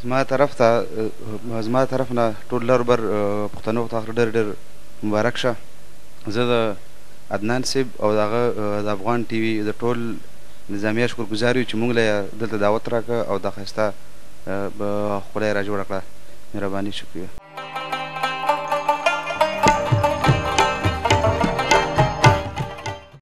زما طرف نه ټول لر بر پښتنو ته ډېر ډېر مبارک شه. زه د عدنان صاحب او د هغه د افغان ټي وي د ټول نظامیه شکرګزار یو چې موږ له دلته دعوت راکړه او دا ښایسته خولۍ یې را جوړه کړه. مهرباني شکریه.